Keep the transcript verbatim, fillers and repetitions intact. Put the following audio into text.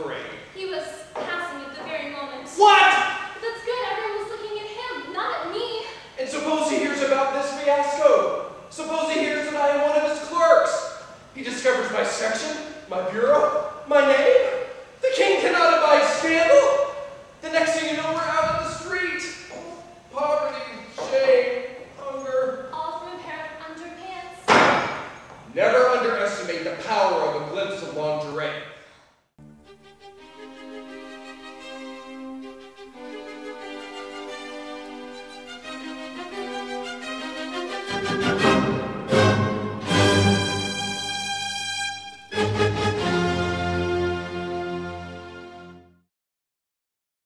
parade. He was passing at the very moment. What? That's good. Everyone was looking at him, not at me. And suppose he hears about this fiasco. Suppose he hears that I am one of his clerks. He discovers my section, my bureau, my name.